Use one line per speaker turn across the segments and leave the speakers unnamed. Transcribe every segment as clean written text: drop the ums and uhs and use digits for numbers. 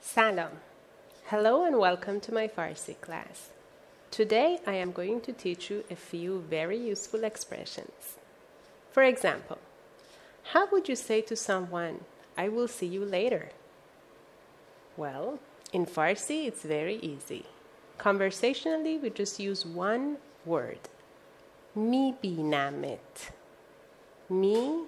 Salam. Hello and welcome to my Farsi class. Today I am going to teach you a few very useful expressions. For example, how would you say to someone, I will see you later? Well, in Farsi it's very easy. Conversationally we just use one word. Mi binamet. Mi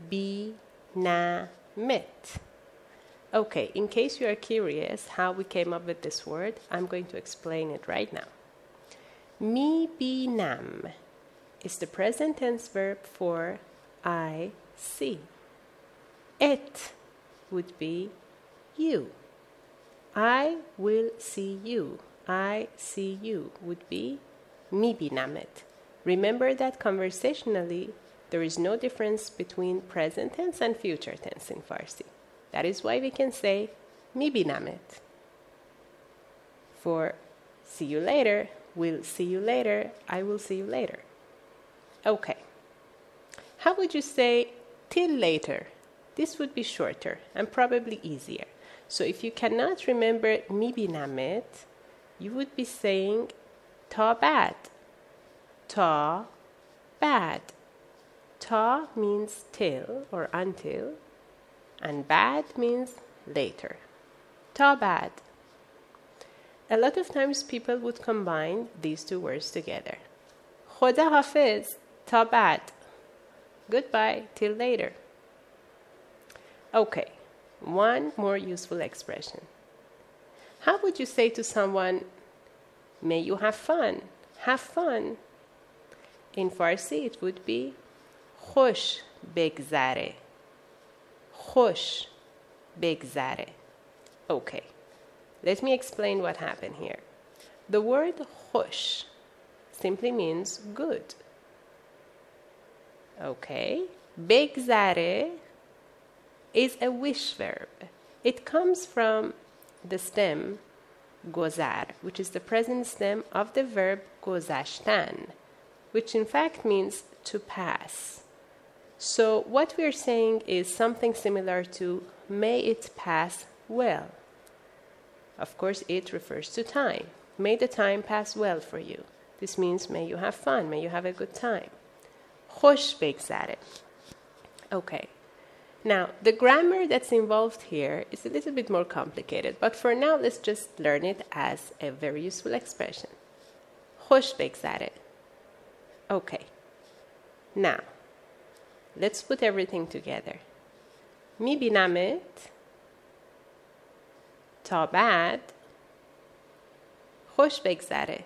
binamet. Okay, in case you are curious how we came up with this word, I'm going to explain it right now. Mi binam is the present tense verb for I see. Et would be you. I will see you. I see you would be mi binamet. Remember that conversationally, there is no difference between present tense and future tense in Farsi. That is why we can say mi binamet. For see you later, will see you later, I will see you later. Okay. How would you say till later? This would be shorter and probably easier. So if you cannot remember mi binamet, you would be saying ta bad. Ta bad. Ta means till or until, and bad means later. Ta bad. A lot of times people would combine these two words together. Khoda hafiz, ta bad. Goodbye, till later. Okay, one more useful expression. How would you say to someone, may you have fun? Have fun. In Farsi it would be khosh begzare. Khosh begzare. Okay, let me explain what happened here. The word khosh simply means good. Okay, begzare is a wish verb. It comes from the stem gozar, which is the present stem of the verb gozashtan, which in fact means to pass. So what we're saying is something similar to may it pass well. Of course, it refers to time. May the time pass well for you. This means may you have fun, may you have a good time. Khosh begzare. Okay. Now, the grammar that's involved here is a little bit more complicated, but for now, let's just learn it as a very useful expression. Khosh begzare. Okay. Now, let's put everything together. Mi binamet, ta bad, khosh begzare.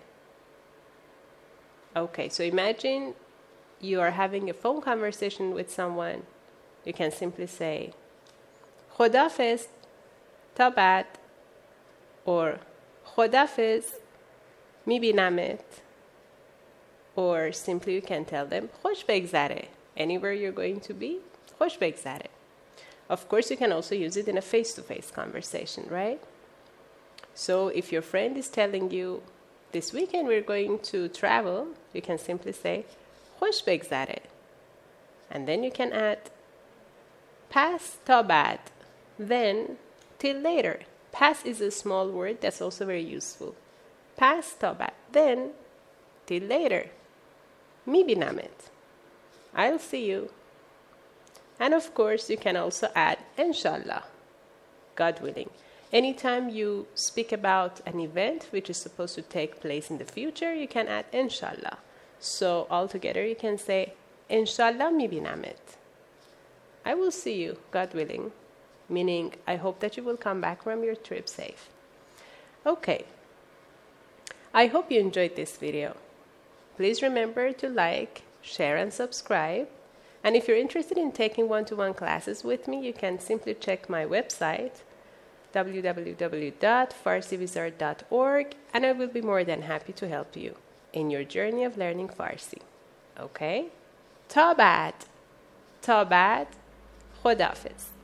Okay, so imagine you are having a phone conversation with someone. You can simply say khodafiz, ta bad, or khodafiz, mi binamet, or simply you can tell them khosh begzare. Anywhere you're going to be, khosh begzare. Of course, you can also use it in a face-to-face conversation, right? So if your friend is telling you, this weekend we're going to travel, you can simply say khosh begzare. And then you can add pass ta bad, then till later. Pass is a small word that's also very useful. Pass ta bad, then till later. Mi binamet. I'll see you. And of course, you can also add inshallah, God willing. Anytime you speak about an event which is supposed to take place in the future, you can add inshallah. So altogether, you can say inshallah mi binamet. I will see you, God willing, meaning I hope that you will come back from your trip safe. Okay. I hope you enjoyed this video. Please remember to like, share and subscribe. And if you're interested in taking one-to-one classes with me, you can simply check my website www.farsivizard.org, and I will be more than happy to help you in your journey of learning Farsi. Okay? Ta bad. Ta bad. Khodafiz.